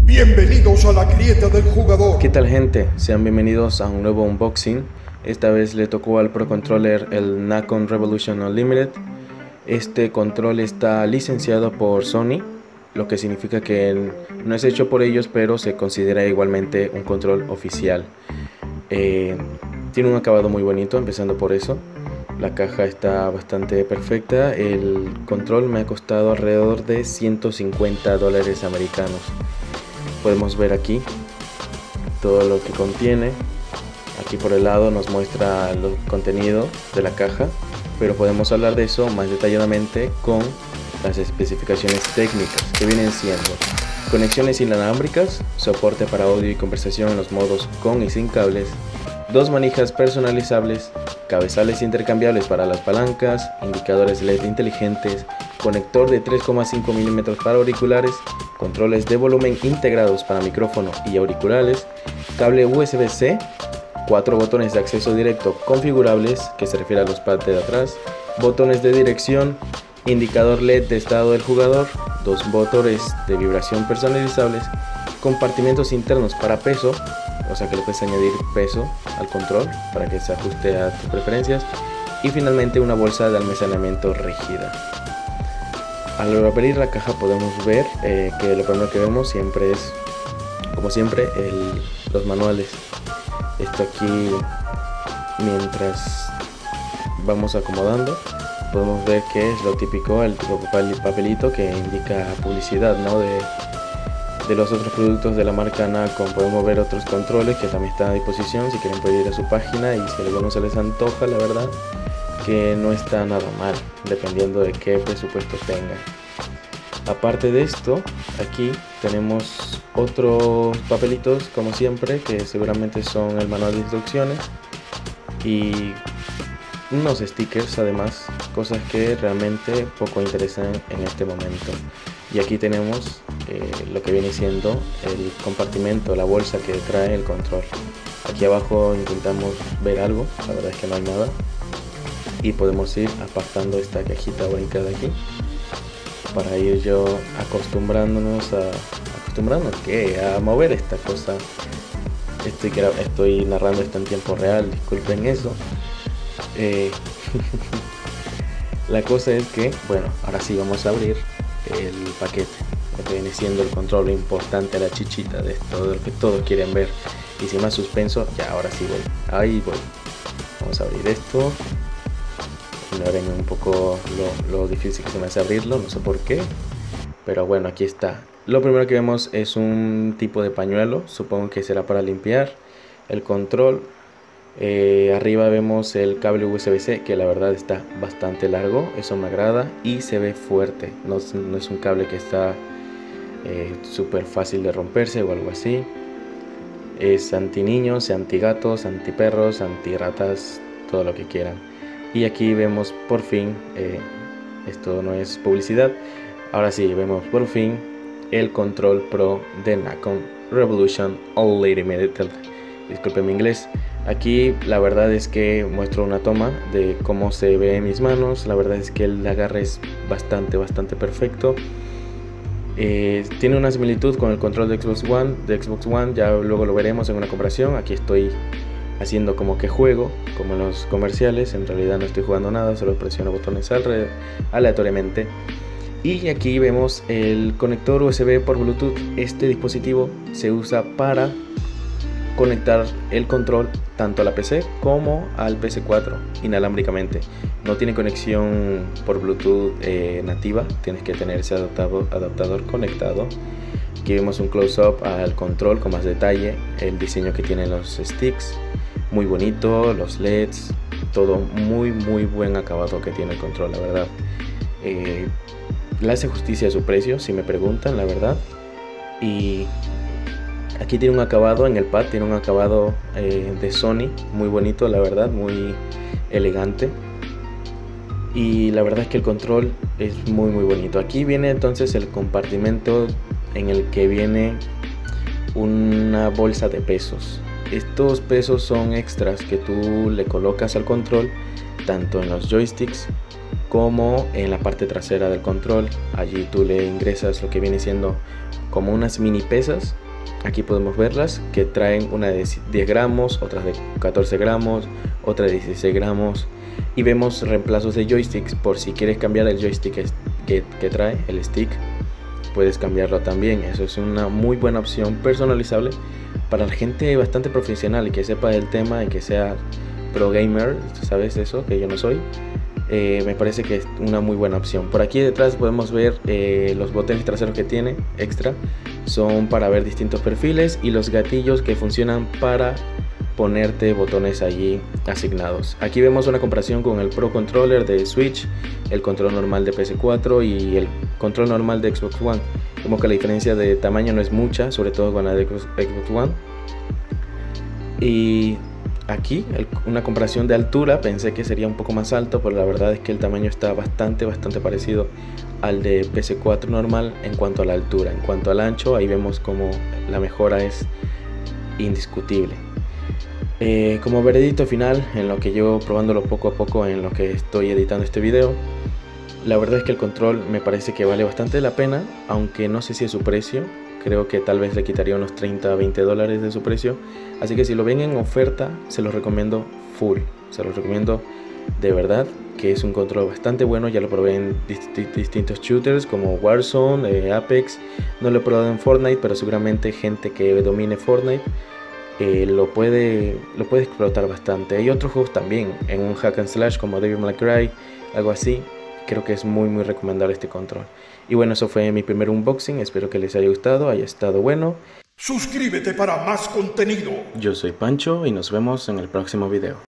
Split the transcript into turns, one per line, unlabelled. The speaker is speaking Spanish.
Bienvenidos a la grieta del jugador.
¿Qué tal, gente? Sean bienvenidos a un nuevo unboxing. Esta vez le tocó al Pro Controller el Nacon Revolution Unlimited. Este control está licenciado por Sony, lo que significa que no es hecho por ellos, pero se considera igualmente un control oficial. Tiene un acabado muy bonito, empezando por eso. La caja está bastante perfecta. El control me ha costado alrededor de $150 americanos. Podemos ver aquí todo lo que contiene. Aquí por el lado nos muestra el contenido de la caja, pero podemos hablar de eso más detalladamente con las especificaciones técnicas, que vienen siendo conexiones inalámbricas, soporte para audio y conversación en los modos con y sin cables, 2 manijas personalizables, cabezales intercambiables para las palancas, indicadores LED inteligentes, conector de 3,5 mm para auriculares, controles de volumen integrados para micrófono y auriculares, cable USB-C, 4 botones de acceso directo configurables, que se refiere a los pads de atrás, botones de dirección, indicador LED de estado del jugador, 2 motores de vibración personalizables, compartimentos internos para peso, o sea que le puedes añadir peso al control para que se ajuste a tus preferencias, y finalmente una bolsa de almacenamiento rígida. Al abrir la caja podemos ver que lo primero que vemos siempre es, como siempre, los manuales. Esto aquí, mientras vamos acomodando, podemos ver que es lo típico, el papelito que indica publicidad, ¿no? de los otros productos de la marca Nacon. Podemos ver otros controles que también están a disposición. Si quieren pueden ir a su página, y si alguno se les antoja, la verdad que no está nada mal, dependiendo de qué presupuesto tengan. Aparte de esto, aquí tenemos otros papelitos, como siempre, que seguramente son el manual de instrucciones, y unos stickers además, cosas que realmente poco interesan en este momento. Y aquí tenemos lo que viene siendo el compartimento, la bolsa que trae el control. Aquí abajo intentamos ver algo, la verdad es que no hay nada, y podemos ir apartando esta cajita bonita de aquí para ir acostumbrándonos a mover esta cosa. Estoy narrando esto en tiempo real, disculpen eso. La cosa es que, bueno, ahora sí vamos a abrir el paquete, lo que viene siendo el control, lo importante, la chichita de esto, de lo que todos quieren ver. Y sin más suspenso, ya ahora sí ahí voy. Vamos a abrir esto. Ignoren un poco lo difícil que se me hace abrirlo, no sé por qué, pero bueno, aquí está. Lo primero que vemos es un tipo de pañuelo, supongo que será para limpiar el control. Arriba vemos el cable USB-C, que la verdad está bastante largo, eso me agrada, y se ve fuerte, no es un cable que está súper fácil de romperse o algo así. Es anti niños, anti gatos, anti perros, anti ratas, todo lo que quieran. Y aquí vemos por fin, esto no es publicidad, ahora sí vemos por fin el Control Pro de Nacon Revolution Unlimited. Disculpen mi inglés. Aquí la verdad es que muestro una toma de cómo se ve en mis manos. La verdad es que el agarre es bastante perfecto. Tiene una similitud con el control de Xbox One, ya luego lo veremos en una comparación. Aquí estoy haciendo como que juego, como en los comerciales. En realidad no estoy jugando nada, solo presiono botones aleatoriamente. Y aquí vemos el conector USB por Bluetooth. Este dispositivo se usa para conectar el control tanto a la PC como al PS4 inalámbricamente. No tiene conexión por Bluetooth nativa, tienes que tener ese adaptador conectado. Aquí vemos un close-up al control con más detalle, el diseño que tienen los sticks, muy bonito, los LEDs, todo muy buen acabado que tiene el control, la verdad. Le hace justicia a su precio, si me preguntan, la verdad. Y aquí tiene un acabado en el pad, tiene un acabado de Sony, muy bonito, la verdad, muy elegante. Y la verdad es que el control es muy bonito. Aquí viene entonces el compartimento en el que viene una bolsa de pesos. Estos pesos son extras que tú le colocas al control, tanto en los joysticks como en la parte trasera del control. Allí tú le ingresas lo que viene siendo como unas mini pesas. Aquí podemos verlas, que traen una de 10 gramos, otras de 14 gramos, otra de 16 gramos. Y vemos reemplazos de joysticks por si quieres cambiar el joystick que trae, el stick. Puedes cambiarlo también. Eso es una muy buena opción personalizable para la gente bastante profesional y que sepa el tema y que sea pro gamer. ¿Sabes eso? Que yo no soy. Me parece que es una muy buena opción. Por aquí detrás podemos ver los botones traseros que tiene extra. Son para ver distintos perfiles y los gatillos que funcionan para ponerte botones allí asignados. Aquí vemos una comparación con el Pro Controller de Switch, el control normal de PS4 y el control normal de Xbox One. Vemos que la diferencia de tamaño no es mucha, sobre todo con la de Xbox One. Y aquí una comparación de altura, pensé que sería un poco más alto, pero la verdad es que el tamaño está bastante parecido al de PS4 normal en cuanto a la altura. En cuanto al ancho, ahí vemos como la mejora es indiscutible. Como veredicto final, en lo que yo probándolo poco a poco, en lo que estoy editando este video, la verdad es que el control me parece que vale bastante la pena, aunque no sé si es su precio. Creo que tal vez le quitaría unos 30 a 20 dólares de su precio. Así que si lo ven en oferta, se los recomiendo full. Se los recomiendo de verdad, que es un control bastante bueno. Ya lo probé en distintos shooters como Warzone, Apex. No lo he probado en Fortnite, pero seguramente gente que domine Fortnite lo puede explotar bastante. Hay otros juegos también en un hack and slash como Devil May Cry, algo así. Creo que es muy recomendable este control. Y bueno, eso fue mi primer unboxing. Espero que les haya gustado, haya estado bueno.
Suscríbete para más contenido.
Yo soy Pancho y nos vemos en el próximo video.